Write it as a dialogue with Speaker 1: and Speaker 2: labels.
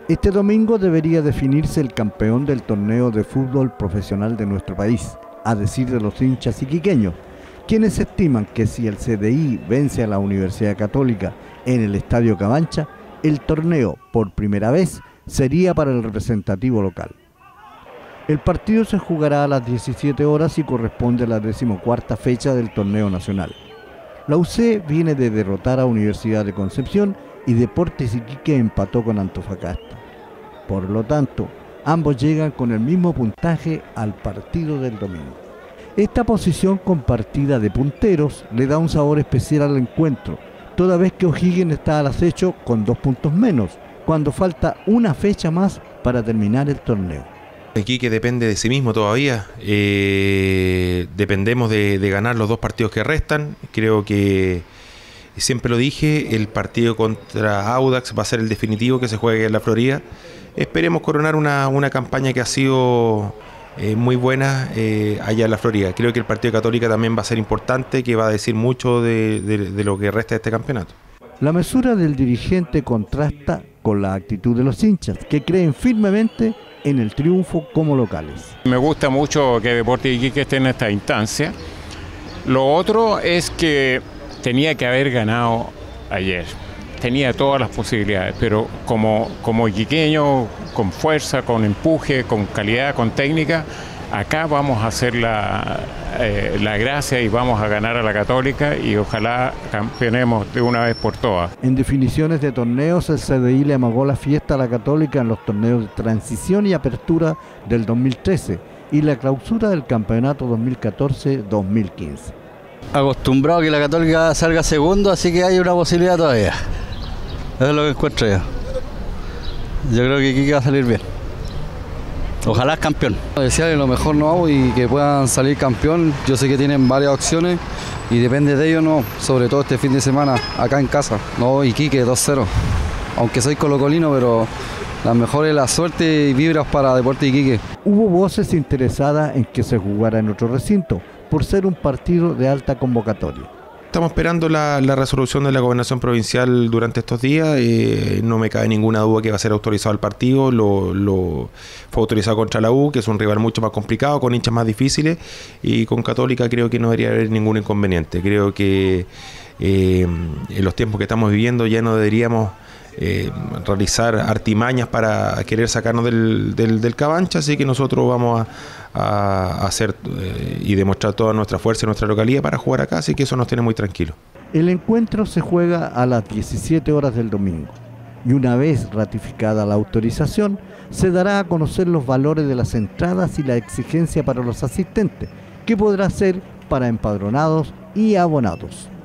Speaker 1: Este domingo debería definirse el campeón del torneo de fútbol profesional de nuestro país, a decir de los hinchas iquiqueños, quienes estiman que si el CDI vence a la Universidad Católica en el Estadio Cabancha, el torneo, por primera vez, sería para el representativo local. El partido se jugará a las 17 horas y corresponde a la 14ª fecha del torneo nacional. La UC viene de derrotar a Universidad de Concepción y Deportes Iquique empató con Antofagasta. Por lo tanto, ambos llegan con el mismo puntaje al partido del domingo. Esta posición compartida de punteros le da un sabor especial al encuentro, toda vez que O'Higgins está al acecho con 2 puntos menos, cuando falta una fecha más para terminar el torneo.
Speaker 2: Iquique depende de sí mismo todavía, dependemos de ganar los 2 partidos que restan. Creo que, siempre lo dije, el partido contra Audax va a ser el definitivo que se juegue en la Florida. Esperemos coronar una campaña que ha sido muy buena allá en la Florida. Creo que el partido de Católica también va a ser importante, que va a decir mucho de lo que resta de este campeonato.
Speaker 1: La mesura del dirigente contrasta con la actitud de los hinchas, que creen firmemente en el triunfo como locales.
Speaker 3: Me gusta mucho que Deportes Iquique esté en esta instancia. Lo otro es que tenía que haber ganado ayer. Tenía todas las posibilidades, pero como iquiqueño, con fuerza, con empuje, con calidad, con técnica, acá vamos a hacer la gracia y vamos a ganar a la Católica y ojalá campeonemos de una vez por todas.
Speaker 1: En definiciones de torneos, el CDI le amagó la fiesta a la Católica en los torneos de transición y apertura del 2013 y la clausura del campeonato 2014-2015.
Speaker 4: Acostumbrado a que la Católica salga segundo, así que hay una posibilidad todavía. Eso es lo que encuentro yo. Yo creo que Iquique va a salir bien. Ojalá es campeón. Desearle lo mejor no y que puedan salir campeón. Yo sé que tienen varias opciones y depende de ellos, no. Sobre todo este fin de semana acá en casa. No, Iquique 2-0. Aunque soy colocolino, pero las mejores, la suerte y vibras para Deportes Iquique.
Speaker 1: Hubo voces interesadas en que se jugara en otro recinto, por ser un partido de alta convocatoria.
Speaker 2: Estamos esperando la resolución de la Gobernación Provincial durante estos días. No me cabe ninguna duda que va a ser autorizado el partido. Fue autorizado contra la U, que es un rival mucho más complicado, con hinchas más difíciles, y con Católica creo que no debería haber ningún inconveniente. Creo que en los tiempos que estamos viviendo ya no deberíamos realizar artimañas para querer sacarnos del Cabancha, así que nosotros vamos a hacer y demostrar toda nuestra fuerza en nuestra localidad para jugar acá, así que eso nos tiene muy tranquilos.
Speaker 1: El encuentro se juega a las 17 horas del domingo y una vez ratificada la autorización se dará a conocer los valores de las entradas y la exigencia para los asistentes, que podrá ser para empadronados y abonados.